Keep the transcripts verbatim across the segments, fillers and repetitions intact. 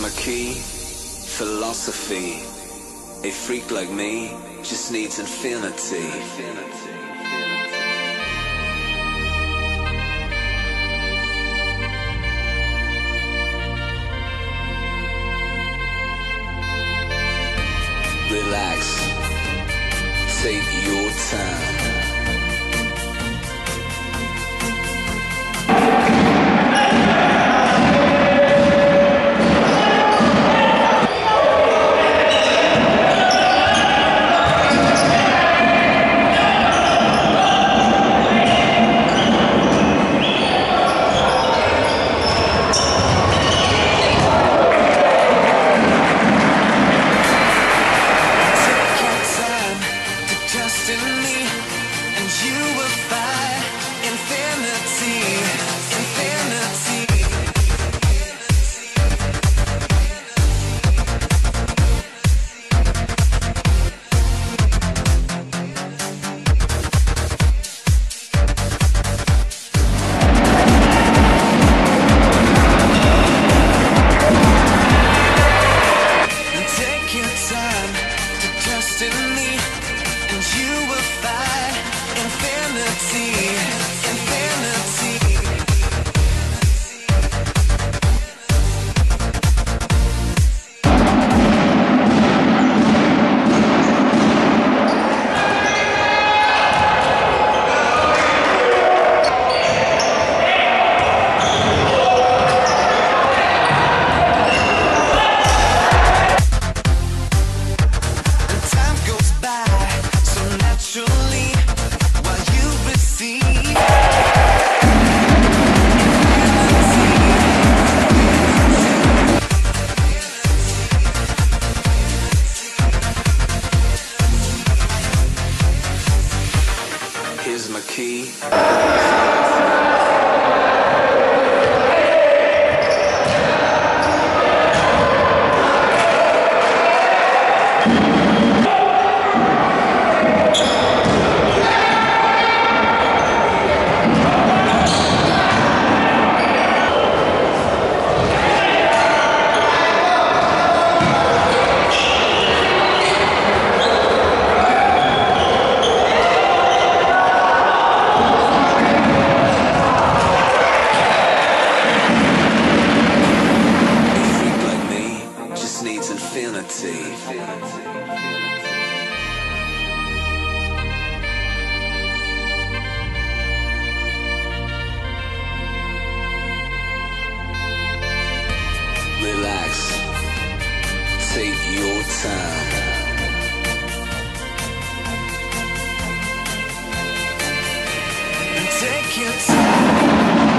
my key, philosophy. A freak like me just needs infinity. Relax, take your time. Here's my key. Relax, take your time. Take your time.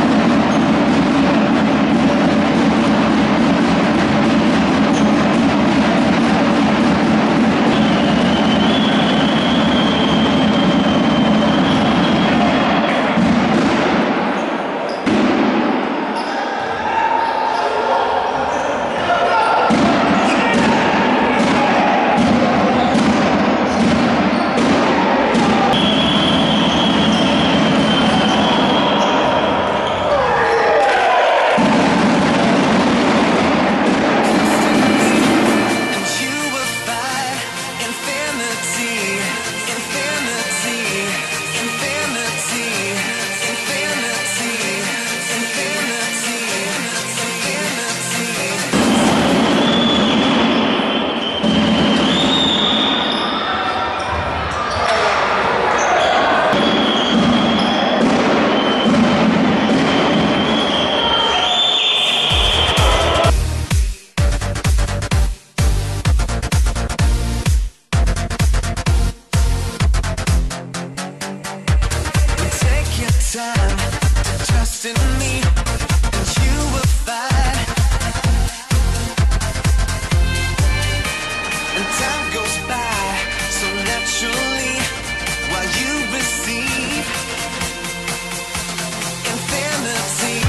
Trust in me, and you will find. And time goes by so naturally while you receive infinity.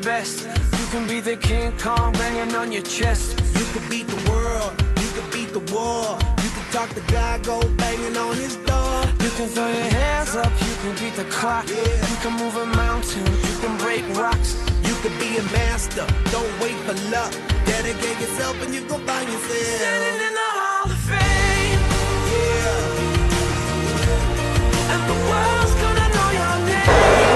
best. You can be the King Kong banging on your chest. You can beat the world, you can beat the war. You can talk to God, go banging on his door. You can throw your hands up, you can beat the clock. Yeah. You can move a mountain, you can break rocks. You can be a master, don't wait for luck. Dedicate yourself and you go find yourself. Standing in the Hall of Fame. Yeah. And the world's gonna know your name.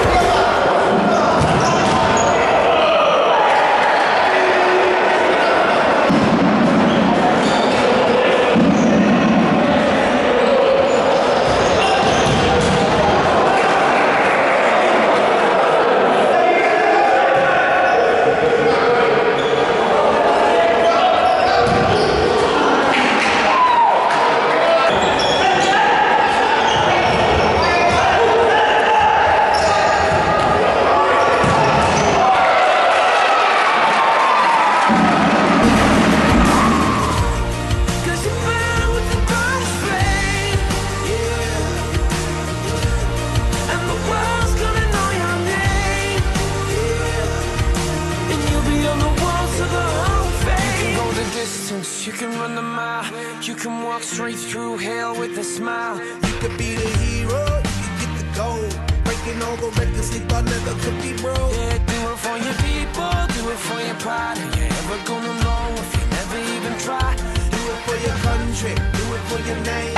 You can run the mile, you can walk straight through hell with a smile. You could be the hero, you can get the gold. Breaking all the records they thought never could be broke. Yeah, do it for your people, do it for your pride. And you're ever gonna know if you never even try. Do it for your country, do it for your name.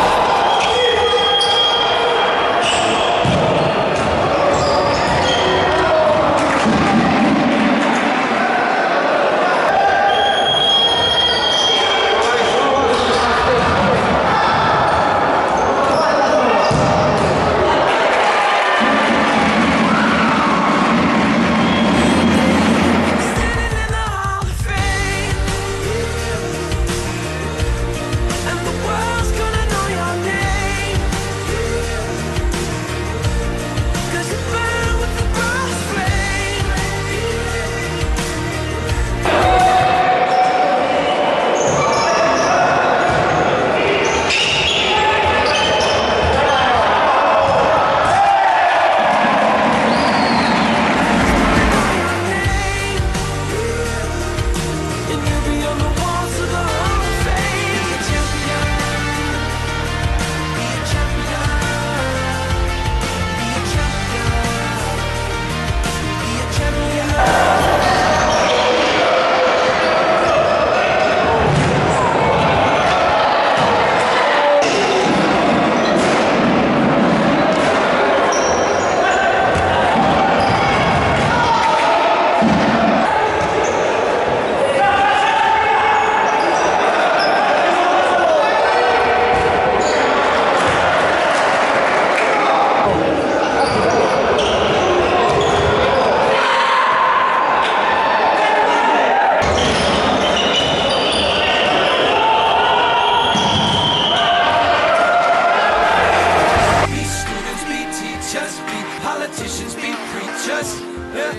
Politicians be preachers, yeah.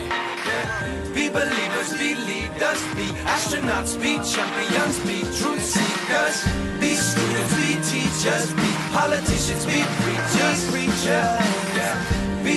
Be believers, be leaders, be astronauts, be champions, be truth seekers. Be students, be teachers, be politicians, be preachers, preachers, yeah. Be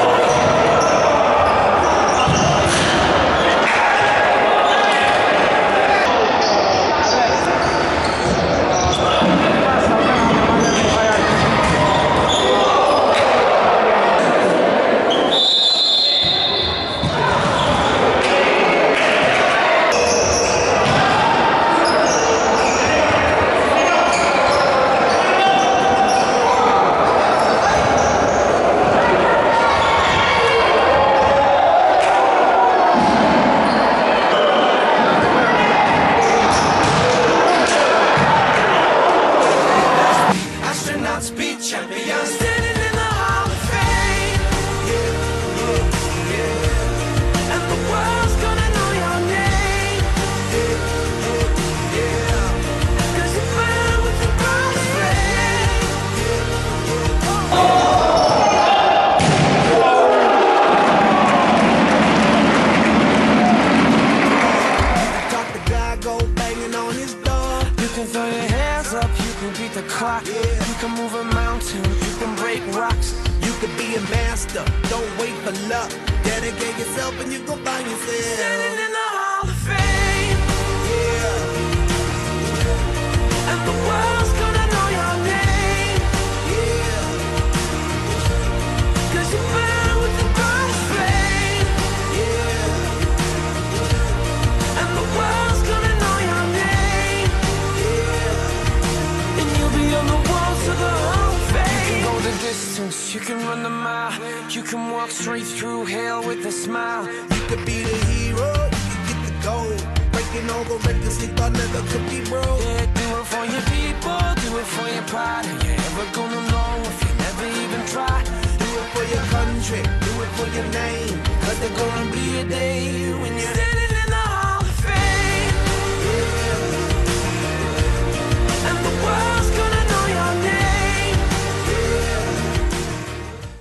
champions standing in the Hall of Fame. Yeah, yeah, yeah. And the world's gonna know your name. Yeah, yeah, yeah. Cause you burn with the bright flame. Yeah, yeah, oh. Talk to God, go banging on his door. You can throw your hands up, you can beat the clock. Yeah. You can move a mountain, you can break rocks. You could be a master, don't wait for luck. Dedicate yourself and you gon' find yourself standing in the Hall of Fame. Yeah, And the world's gonna know your name, yeah, 'cause you burn with the brightest flame. yeah, And the world's gonna know your name, yeah. and you'll be on the walls of the Hall of Fame. Go the distance, you can run the mile. You can walk straight through hell with a smile. You could be the hero, you could get the gold. Breaking all the records they thought never could be broke. Yeah, do it for your people, do it for your pride. Are you ever gonna know if you never even try? Do it for your country, do it for your name. Cause there's gonna be a day when you're Standing